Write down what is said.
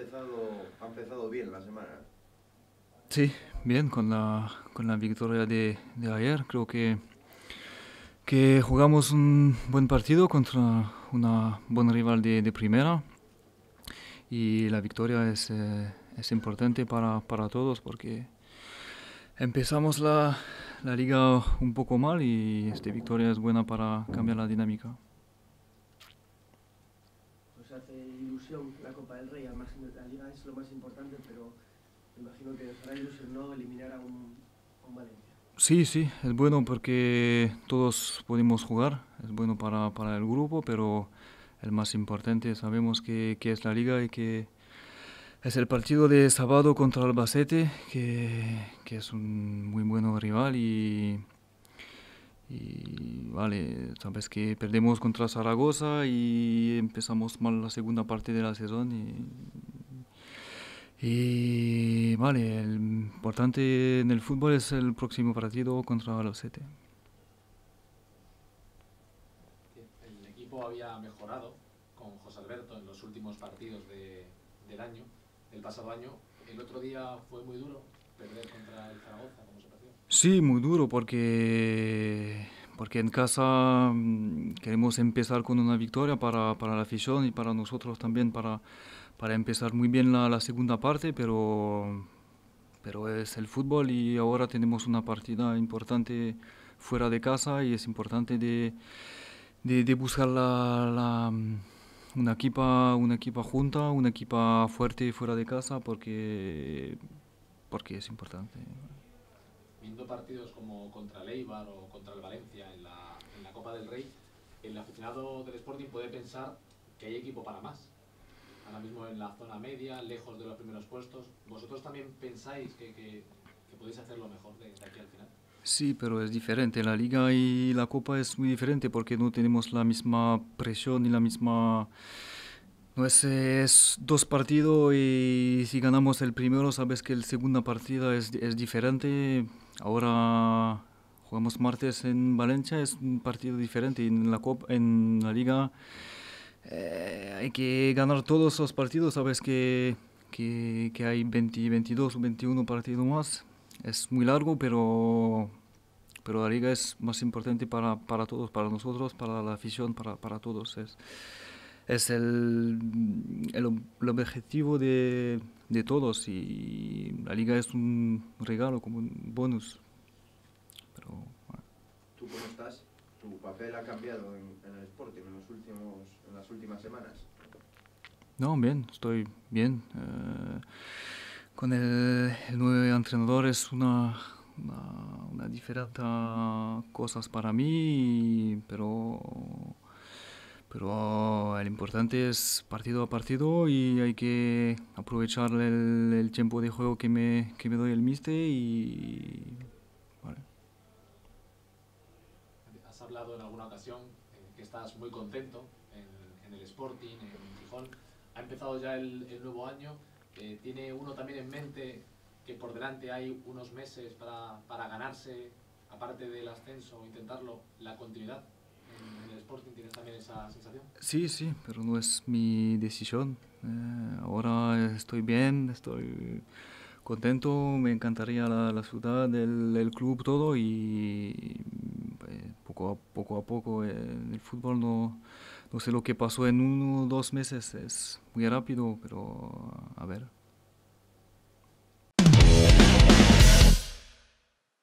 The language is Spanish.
ha empezado bien la semana. Sí, bien, con la victoria de ayer. Creo que jugamos un buen partido contra una buena rival de primera y la victoria es importante para todos porque empezamos la liga un poco mal y esta victoria es buena para cambiar la dinámica. Pues hace ilusión la Copa del Rey, además la Liga es lo más importante, pero me imagino que os hará ilusión no eliminar a un Valencia. Sí, sí, es bueno porque todos podemos jugar, es bueno para el grupo, pero el más importante sabemos que es la liga y que es el partido de sábado contra Albacete, que es un muy buen rival y vale, sabes que perdemos contra Zaragoza y empezamos mal la segunda parte de la sesión y vale, el importante en el fútbol es el próximo partido contra Albacete. El equipo había mejorado con José Alberto en los últimos partidos del año, del pasado año. El otro día fue muy duro perder contra el Zaragoza, ¿cómo se pareció? Sí, muy duro porque en casa queremos empezar con una victoria para la afición y para nosotros también para empezar muy bien la segunda parte, pero es el fútbol y ahora tenemos una partida importante fuera de casa y es importante de buscar una equipa junta, una equipa fuerte fuera de casa porque es importante. Viendo partidos como contra el Eibar o contra el Valencia en la Copa del Rey, el aficionado del Sporting puede pensar que hay equipo para más. Ahora mismo en la zona media, lejos de los primeros puestos. ¿Vosotros también pensáis que podéis hacerlo mejor de aquí al final? Sí, pero es diferente. La liga y la copa es muy diferente porque no tenemos la misma presión y la misma... No es dos partidos y si ganamos el primero sabes que el segunda partida es diferente. Ahora jugamos martes en Valencia, es un partido diferente. En la copa, en la liga hay que ganar todos los partidos. Sabes que hay 20, 22 o 21 partidos más. Es muy largo, pero la liga es más importante para todos, para nosotros, para la afición, para todos. Es el objetivo de todos y la liga es un regalo, como un bonus. Pero, bueno. ¿Tú cómo estás? ¿Tu papel ha cambiado en el Sporting en las últimas semanas? No, bien, estoy bien. Con el nuevo entrenador es una diferente cosas para mí, pero el importante es partido a partido y hay que aprovechar el tiempo de juego que me doy el míster y vale. Has hablado en alguna ocasión que estás muy contento en el Sporting, en Gijón. Ha empezado ya el nuevo año. ¿Tiene uno también en mente que por delante hay unos meses para ganarse, aparte del ascenso, intentarlo, la continuidad en el Sporting? ¿Tienes también esa sensación? Sí, sí, pero no es mi decisión. Ahora estoy bien, estoy contento, me encantaría la ciudad, el club, todo y poco a poco el fútbol no sé lo que pasó en 1 o 2 meses, es muy rápido, pero a ver.